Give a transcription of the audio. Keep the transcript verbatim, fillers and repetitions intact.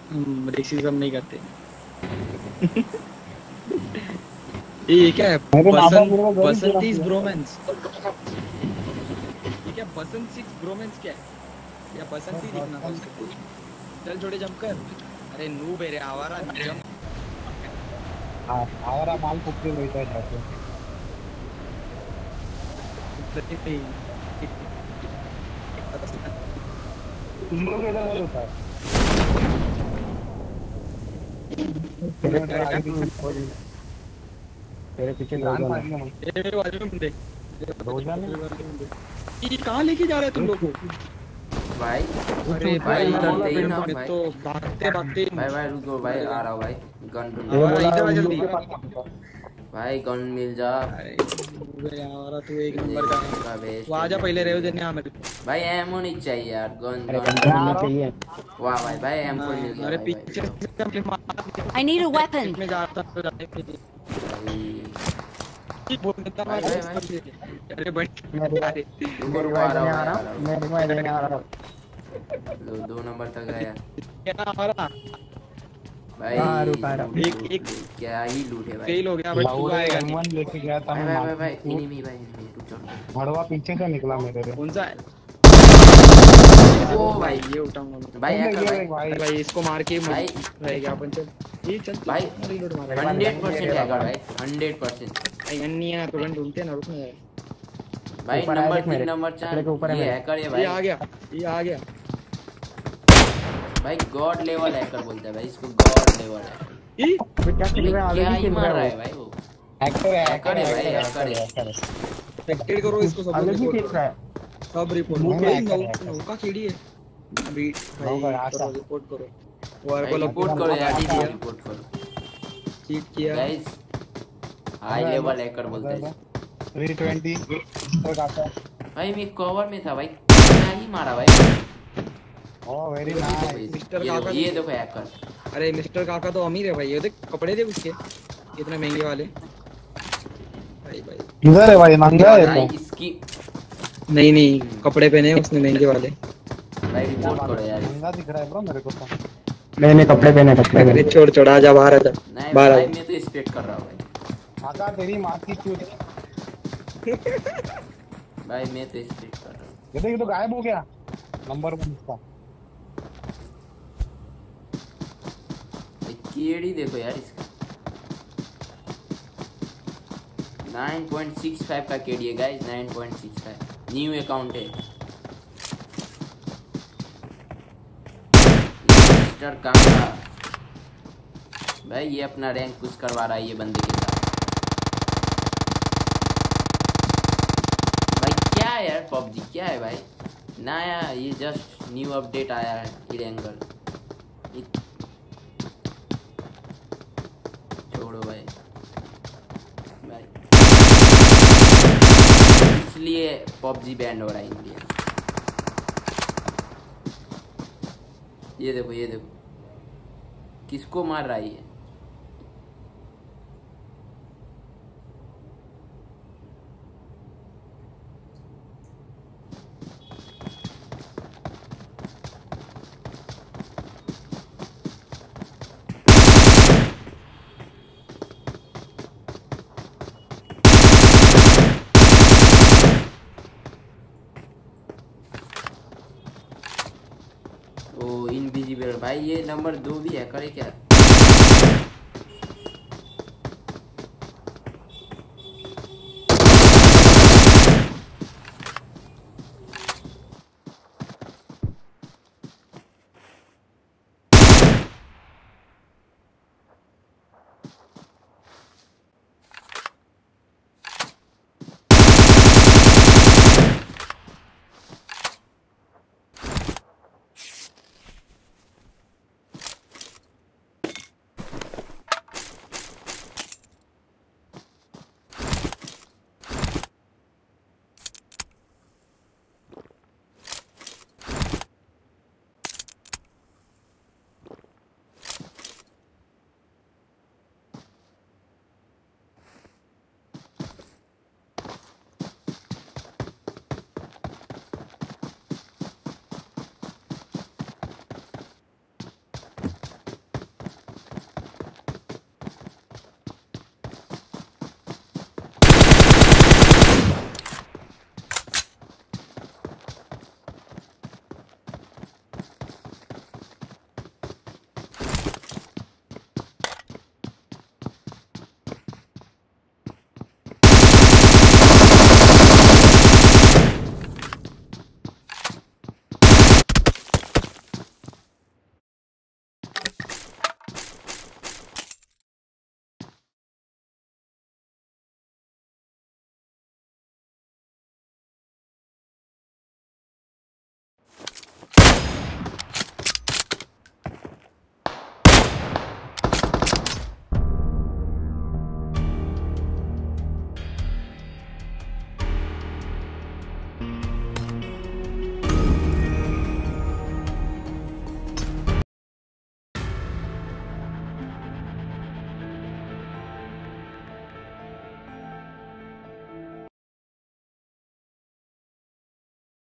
हम रेसिज्म नहीं करते। ये क्या है? मेरे माता बसंत मेरे को गरीब जरा बसंतीस किया। ब्रोमेंस। ये क्या बसंत सिक्स ब्रोमेंस क्या है? या बसंती दिखना था उसको पूछ। चल छोटे जंप कर। अरे नूब है रे आवारा जंप। हाँ आवारा माल कुत्ते रहता है जाके। तुम लोग इधर मत होता है। तेरे में आगे पीछे तेरे पीछे दो जन है। ये मेरे बाजू में बंदे। दो जन है। ये कहाँ लेके जा रहे हो तुम लोग? भाई अरे भाई भाई उतरते ही ना मैं भाई। तो भागते भागते भाई भाई रुको भाई आ रहा हूँ भाई। गन ढूंढ ये रहा हूँ। आवारा बोला इधर आ उन लोग जल्दी। के पास मत जाओ। भाई गन मिल जा। अरे अबे आवारा तू एक तुझे नंबर का है। का वेस्ट वो है आजा पहले रेव जिंदगी। देने आ मेरे को। भाई एमो नहीं चाहिए यार गन अरे गन गंदा गन। मिलना चाहिए। वाह भाई भाई एम फोर मिल हाँ, गया अरे भाई भाई पीछे लो। से अपने मार I need a weapon. में जाता तो जाते थे। भाई ठीक बोल देता भाई मार भाई उसका भाई भी। अरे भाई मैं रिवाइव अरे रुको मैं रुको आ रिवाइव रहा हूँ देने आ भाई रहा आ रहा हूँ। हूँ। मैं रिवाइव देने आ रहा हूँ। लो दो नंबर तक गया। क्या आवारा भाई हाँ रुक आ रहा हूँ। लूट एक लूट एक लूट क्या ही लूट है भाई। फेल हो गया बट तू लाहौर आएगा एम नहीं। वन लेके गया था भाई मैं भाई भाई भाई मार्केट। इनिमी भाई इनिमी रुक जाओ। भड़वा पीछे से निकला मेरे रे। कौन सा है? ओ ओ भाई भाई ये उठाऊंगा मैं। भाई तुमने हैकर ये भाई। देख भाई। अरे भाई इसको मार के भाई मुझे रहेगा अपन चल। ये चल चल भाई चल रिलोड मार। भाई हंड्रेड गन परसेंट दे रहा हैकर था। भाई हंड्रेड परसेंट। भाई अन्नी है ना तो गन ढूंढते हैं ना रुकना यार। भाई ऊपर आया नंबर देख तीन मेरे। नंबर खतरे के ऊपर चार है ये मेरे। हैकर है ये भाई। आ गया ये आ गया। भाई गॉड लेवल हैकर बोलते हैं भाई इसको गॉड लेवल हैकर। ई अबे क्या खेल रहा है क्या अलग ही ही खेल मार रहा रहा है है वो। भाई वो। हैकर है हैकर हैकर है है भाई हैकर है हैकर हैकर है। है। एक्टेड करो इसको सब अलग ही रिपोर्ट खेल करो। रहा है। सब रिपोर्ट नहीं, भाई नहीं, नौ हैकर है, नौ का केडी है अभी। नौ का भाई आशा। करो रिपोर्ट करो। वार भाई को रिपोर्ट करो यार चीट इसको किया रिपोर्ट करो। चीट किया। गाइस हाई लेवल हैकर बोलते हैं इसको। थ्री ट्वेंटी और काका। भाई मैं कवर में था भाई क्या ही मारा भाई। ओह वेरी ये देखो नाइस। मिस्टर ये देखो काका ये देखो हैकर। अरे मिस्टर काका तो अमीर है भाई। ये देख कपड़े देख उसके कितने महंगे वाले। भाई भाई किधर है भाई नंगा है भाई तो। इसकी नहीं नहीं कपड़े पहने हैं उसने महंगे वाले। भाई रिपोर्ट करो यार इसको। नंगा दिख रहा है ब्रो मेरे को तो। मैंने कपड़े पहने कपड़े अरे छोड़ छोड़ आ जा बाहर आ जा नहीं बाहर आ भाई जा। मैं तो एक्सपेक्ट कर रहा हूँ भाई। काका तेरी माँ की चूत। भाई मैं तो एक्सपेक्ट कर रहा हूँ। ये देख तो गायब हो गया नंबर वन इसका। भाई केडी देखो यार इसका नाइन पॉइंट सिक्स फाइव का केडी है guys nine point six five new account है। मिस्टर काका भाई ये अपना रैंक पुश करवा रहा है ये बंदे के साथ। भाई क्या है यार पबजी क्या है भाई नया ये जस्ट न्यू अपडेट आया है इरेंगल। छोड़ो भाई भाई इसलिए पबजी बैंड हो रहा है इंडिया। ये देखो ये देखो किसको मार रहा है ये। ओ इनविजिबल भाई ये नंबर दो भी है करे क्या।